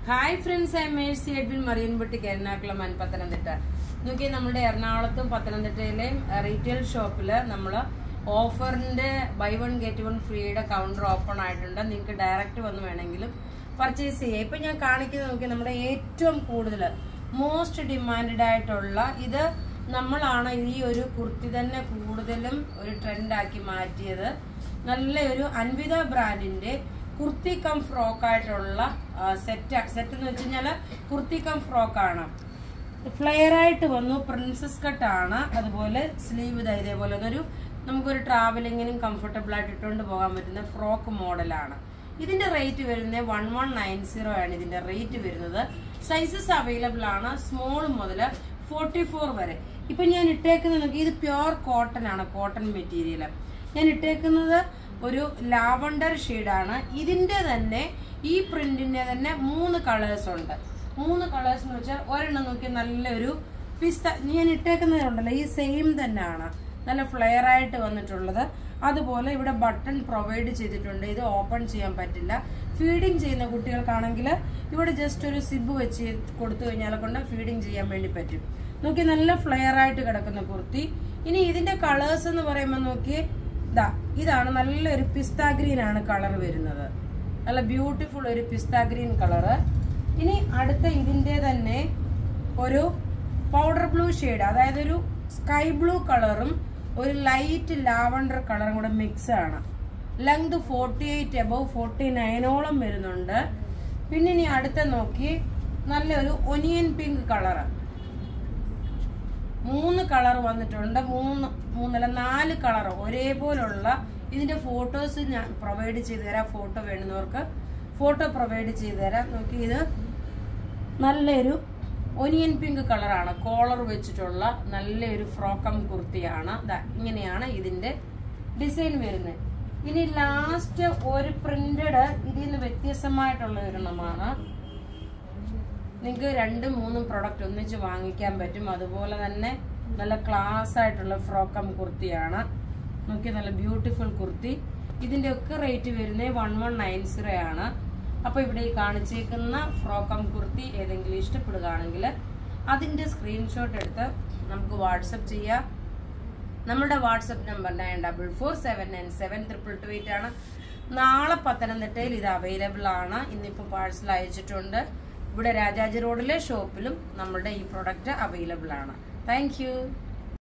Hi friends, I Mercy Edwin Mariyanpatti Ernakulam and Pathanamthitta. നോക്കി, നമ്മുടെ എറണാകുളത്തും പത്തനംതിട്ടയിലെയും റീറ്റെയിൽ ഷോപ്പിൽ നമ്മൾ ഓഫറിന്റെ ബൈ വൺ ഗെറ്റ് വൺ ഫ്രീയുടെ കൗണ്ടർ ഓപ്പൺ ആയിട്ടുണ്ട്. നിങ്ങൾക്ക് ഡയറക്റ്റ് വന്ന് വേണമെങ്കിലും പർച്ചേസ് ചെയ്യാം. ഇപ്പൊ ഞാൻ കാണിക്കുന്നത് നോക്കി, നമ്മുടെ ഏറ്റവും കൂടുതൽ മോസ്റ്റ് ഡിമാൻഡഡ് ആയിട്ടുള്ള ഇത് നമ്മളാണ് ഈ ഒരു കുർത്തി തന്നെ കൂടുതലും ഒരു ട്രെൻഡാക്കി മാറ്റിയത്. നല്ല ഒരു അൻവിത ബ്രാൻഡിന്റെ കുർത്തി കം ഫ്രോക്ക് ആയിട്ടുള്ള സെറ്റ് എന്ന് വെച്ച് കഴിഞ്ഞാൽ കുർത്തി കം ഫ്രോക്ക് ആണ്. ഫ്ലെയർ ആയിട്ട് വന്നു, പ്രിൻസസ് കട്ട് ആണ്. അതുപോലെ സ്ലീവ് ഇതേപോലെ ഒരു നമുക്കൊരു ട്രാവലിങ്ങിനും കംഫർട്ടബിൾ ആയിട്ട് ഇട്ടുകൊണ്ട് പോകാൻ പറ്റുന്ന ഫ്രോക്ക് മോഡലാണ്. ഇതിന്റെ റേറ്റ് വരുന്നത് 1190 ആണ്. ഇതിന്റെ റേറ്റ് വരുന്നത്. സൈസസ് അവൈലബിൾ ആണ്, സ്മോൾ മുതൽ 44 വരെ. ഇപ്പൊ ഞാൻ ഇട്ടേക്കുന്നത് നോക്കി, ഇത് പ്യുവർ കോട്ടൺ ആണ്, കോട്ടൺ മെറ്റീരിയൽ. ഞാൻ ഇട്ടേക്കുന്നത് ഒരു ലാവണ്ടർ ഷെയ്ഡാണ്. ഇതിന്റെ തന്നെ ഈ പ്രിന്റിന്റെ തന്നെ 3 കളേഴ്സ് ഉണ്ട്. 3 കളേഴ്സ് എന്ന് വെച്ചാൽ ഒരെണ്ണം നോക്കി നല്ലൊരു പിസ്ത. ഞാൻ ഇട്ടേക്കുന്നതുണ്ടല്ലോ, ഈ സെയിം തന്നെയാണ്, നല്ല ഫ്ലെയർ ആയിട്ട് വന്നിട്ടുള്ളത്. അതുപോലെ ഇവിടെ ബട്ടൺ പ്രൊവൈഡ് ചെയ്തിട്ടുണ്ട്. ഇത് ഓപ്പൺ ചെയ്യാൻ പറ്റില്ല. ഫീഡിങ് ചെയ്യുന്ന കുട്ടികൾക്കാണെങ്കിൽ ഇവിടെ ജസ്റ്റ് ഒരു സിബ് വെച്ച് കൊടുത്തു കഴിഞ്ഞാൽ കൊണ്ട് ഫീഡിങ് ചെയ്യാൻ വേണ്ടി പറ്റും. നോക്കി, നല്ല ഫ്ലെയർ ആയിട്ട് കിടക്കുന്ന കുർത്തി. ഇനി ഇതിന്റെ കളേഴ്സ് എന്ന് പറയുമ്പോൾ നോക്കി, ഇതാണ് നല്ലൊരു പിസ്ത ഗ്രീൻ ആണ് കളർ വരുന്നത്. നല്ല ബ്യൂട്ടിഫുൾ ഒരു പിസ്ത ഗ്രീൻ കളറ്. ഇനി അടുത്ത ഇതിന്റെ തന്നെ ഒരു പൗഡർ ബ്ലൂ ഷെയ്ഡ്, അതായത് ഒരു സ്കൈ ബ്ലൂ കളറും ഒരു ലൈറ്റ് ലാവണ്ടർ കളറും കൂടെ മിക്സ് ആണ്. ലെങ്ത് 48 അബവ് 49ഓളം വരുന്നുണ്ട്. പിന്നെ ഇനി അടുത്ത നോക്കി, നല്ലൊരു ഒനിയൻ പിങ്ക് കളറ്. 3 കളർ വന്നിട്ടുണ്ട്. 4 കളർ ഒരേപോലുള്ള. ഇതിന്റെ ഫോട്ടോസ് ഞാൻ പ്രൊവൈഡ് ചെയ്തു തരാം. ഫോട്ടോ വേണ്ടുന്നവർക്ക് ഫോട്ടോ പ്രൊവൈഡ് ചെയ്തു തരാം. നോക്കി, ഇത് നല്ലൊരു ഒനിയൻ പിങ്ക് കളറാണ്, കോളർ വെച്ചിട്ടുള്ള നല്ലൊരു ഫ്രോക്കം കുർത്തിയാണ്. ഇങ്ങനെയാണ് ഇതിന്റെ ഡിസൈൻ വരുന്നത്. ഇനി ലാസ്റ്റ് ഒരു പ്രിന്റഡ്, ഇതിൽ നിന്ന് വ്യത്യസ്തമായിട്ടുള്ള ഒരെണ്ണമാണ്. നിങ്ങൾക്ക് 2-3 പ്രൊഡക്റ്റ് ഒന്നിച്ച് വാങ്ങിക്കാൻ പറ്റും. അതുപോലെ തന്നെ നല്ല ക്ലാസ് ആയിട്ടുള്ള ഫ്രോക്കം കുർത്തിയാണ്. നോക്കി, നല്ല ബ്യൂട്ടിഫുൾ കുർത്തി. ഇതിന്റെ ഒക്കെ റേറ്റ് വരുന്നത് 1190 ആണ്. അപ്പൊ ഇവിടെ ഈ കാണിച്ചേക്കുന്ന ഫ്രോക്കം കുർത്തി ഏതെങ്കിലും ഇഷ്ടപ്പെടുകയാണെങ്കിൽ അതിന്റെ സ്ക്രീൻഷോട്ട് എടുത്ത് നമുക്ക് വാട്സപ്പ് ചെയ്യാം. നമ്മുടെ വാട്സപ്പ് നമ്പർ 9447972228 ആണ്. നാളെ പത്തനംതിട്ടയിൽ ഇത് അവൈലബിൾ ആണ്. ഇന്നിപ്പോ പാഴ്സൽ അയച്ചിട്ടുണ്ട്. ഇവിടെ രാജാജി റോഡിലെ ഷോപ്പിലും നമ്മുടെ ഈ പ്രൊഡക്റ്റ് അവൈലബിൾ ആണ്. Thank U.